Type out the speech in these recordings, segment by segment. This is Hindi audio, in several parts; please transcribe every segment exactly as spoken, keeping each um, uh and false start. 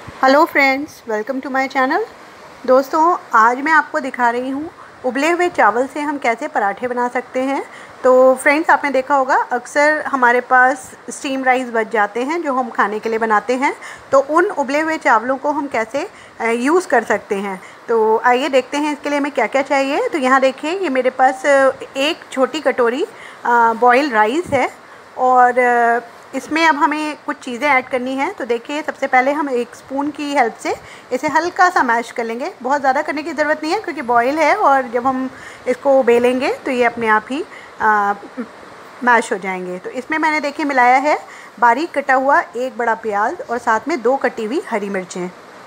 Hello friends, welcome to my channel. दोस्तों, आज मैं आपको दिखा रही हूँ उबले हुए चावल से हम कैसे पराठे बना सकते हैं। तो फ्रेंड्स, आपने देखा होगा अक्सर हमारे पास स्टीम राइस बच जाते हैं जो हम खाने के लिए बनाते हैं। तो उन उबले हुए चावलों को हम कैसे यूज़ कर सकते हैं, तो आइए देखते हैं इसके लिए हमें क्या क्या चाहिए। तो यहाँ देखिए, ये मेरे पास एक छोटी कटोरी बॉयल राइस है और इसमें अब हमें कुछ चीज़ें ऐड करनी हैं। तो देखिए, सबसे पहले हम एक स्पून की हेल्प से इसे हल्का सा मैश कर लेंगे। बहुत ज़्यादा करने की ज़रूरत नहीं है क्योंकि बॉयल है और जब हम इसको बेलेंगे तो ये अपने आप ही आ, मैश हो जाएंगे। तो इसमें मैंने देखिए मिलाया है बारीक कटा हुआ एक बड़ा प्याज और साथ में दो कटी हुई हरी मिर्चें।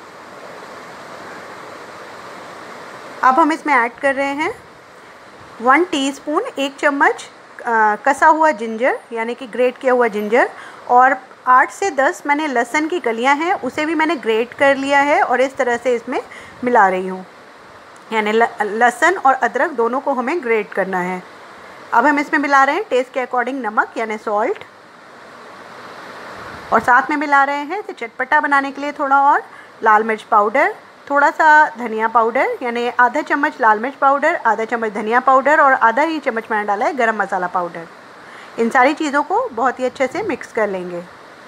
अब हम इसमें ऐड कर रहे हैं वन टीस्पून एक चम्मच आ, कसा हुआ जिंजर, यानी कि ग्रेट किया हुआ जिंजर, और आठ से दस मैंने लहसुन की कलियां हैं, उसे भी मैंने ग्रेट कर लिया है और इस तरह से इसमें मिला रही हूँ। यानी लहसुन और अदरक दोनों को हमें ग्रेट करना है। अब हम इसमें मिला रहे हैं टेस्ट के अकॉर्डिंग नमक यानी सॉल्ट, और साथ में मिला रहे हैं इसे चटपटा बनाने के लिए थोड़ा और लाल मिर्च पाउडर, थोड़ा सा धनिया पाउडर, यानी आधा चम्मच लाल मिर्च पाउडर, आधा चम्मच धनिया पाउडर और आधा ही चम्मच मैंने डाला है गरम मसाला पाउडर। इन सारी चीज़ों को बहुत ही अच्छे से मिक्स कर लेंगे।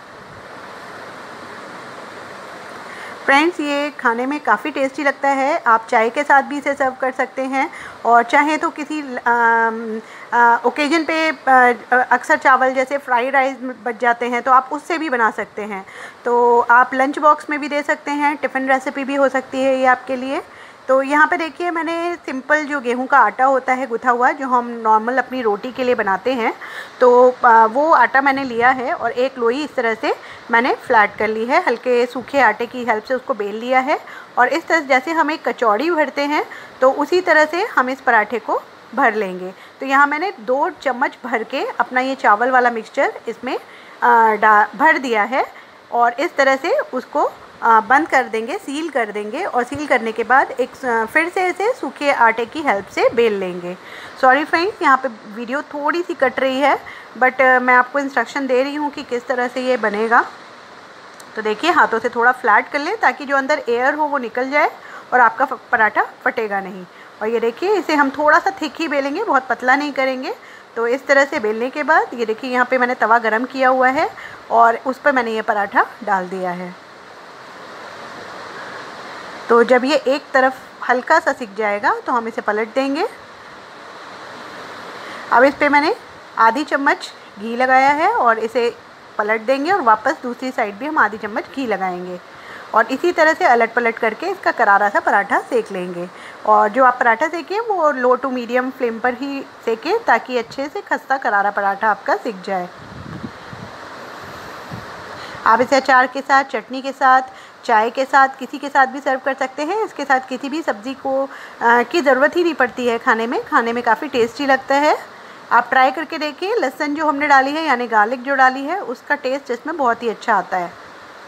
फ्रेंड्स, ये खाने में काफ़ी टेस्टी लगता है। आप चाय के साथ भी इसे सर्व कर सकते हैं और चाहे तो किसी ओकेजन पे अक्सर चावल जैसे फ्राइड राइस बच जाते हैं तो आप उससे भी बना सकते हैं। तो आप लंच बॉक्स में भी दे सकते हैं, टिफ़िन रेसिपी भी हो सकती है ये आपके लिए। तो यहाँ पे देखिए, मैंने सिंपल जो गेहूं का आटा होता है गुथा हुआ, जो हम नॉर्मल अपनी रोटी के लिए बनाते हैं, तो वो आटा मैंने लिया है और एक लोई इस तरह से मैंने फ्लैट कर ली है। हल्के सूखे आटे की हेल्प से उसको बेल लिया है और इस तरह जैसे हम एक कचौड़ी भरते हैं तो उसी तरह से हम इस पराठे को भर लेंगे। तो यहाँ मैंने दो चम्मच भर के अपना ये चावल वाला मिक्सचर इसमें डा भर दिया है और इस तरह से उसको आ, बंद कर देंगे, सील कर देंगे, और सील करने के बाद एक फिर से इसे सूखे आटे की हेल्प से बेल लेंगे। सॉरी फ्रेंड्स, यहाँ पे वीडियो थोड़ी सी कट रही है, बट मैं आपको इंस्ट्रक्शन दे रही हूँ कि किस तरह से ये बनेगा। तो देखिए, हाथों से थोड़ा फ्लैट कर लें ताकि जो अंदर एयर हो वो निकल जाए और आपका पराठा फटेगा नहीं। और ये देखिए, इसे हम थोड़ा सा थिक ही बेलेंगे, बहुत पतला नहीं करेंगे। तो इस तरह से बेलने के बाद ये देखिए, यहाँ पे मैंने तवा गरम किया हुआ है और उस पर मैंने ये पराठा डाल दिया है। तो जब ये एक तरफ हल्का सा सिक जाएगा तो हम इसे पलट देंगे। अब इस पे मैंने आधी चम्मच घी लगाया है और इसे पलट देंगे और वापस दूसरी साइड भी हम आधी चम्मच घी लगाएंगे और इसी तरह से अलट पलट करके इसका करारा सा पराठा सेक लेंगे। और जो आप पराठा सेकें वो लो टू मीडियम फ्लेम पर ही सेकें ताकि अच्छे से खस्ता करारा पराठा आपका सिक जाए। आप इसे अचार के साथ, चटनी के साथ, चाय के साथ, किसी के साथ भी सर्व कर सकते हैं। इसके साथ किसी भी सब्ज़ी को आ, की ज़रूरत ही नहीं पड़ती है खाने में। खाने में काफ़ी टेस्टी लगता है। आप ट्राई करके देखिए। लहसुन जो हमने डाली है यानी गार्लिक जो डाली है उसका टेस्ट इसमें बहुत ही अच्छा आता है।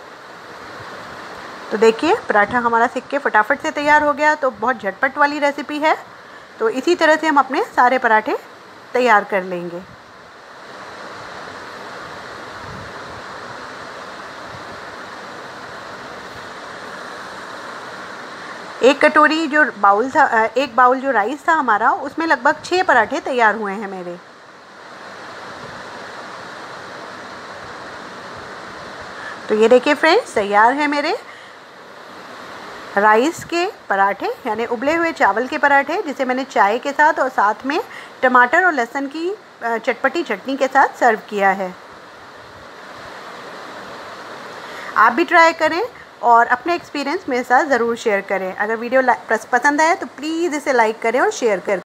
तो देखिए, पराठा हमारा सिक के फटाफट से तैयार हो गया। तो बहुत झटपट वाली रेसिपी है। तो इसी तरह से हम अपने सारे पराठे तैयार कर लेंगे। एक कटोरी जो बाउल था, एक बाउल जो राइस था हमारा, उसमें लगभग छः पराठे तैयार हुए हैं मेरे। तो ये देखिए फ्रेंड्स, तैयार है मेरे राइस के पराठे, यानी उबले हुए चावल के पराठे, जिसे मैंने चाय के साथ और साथ में टमाटर और लहसुन की चटपटी चटनी के साथ सर्व किया है। आप भी ट्राई करें और अपने एक्सपीरियंस मेरे साथ ज़रूर शेयर करें। अगर वीडियो पसंद आए तो प्लीज़ इसे लाइक करें और शेयर करें।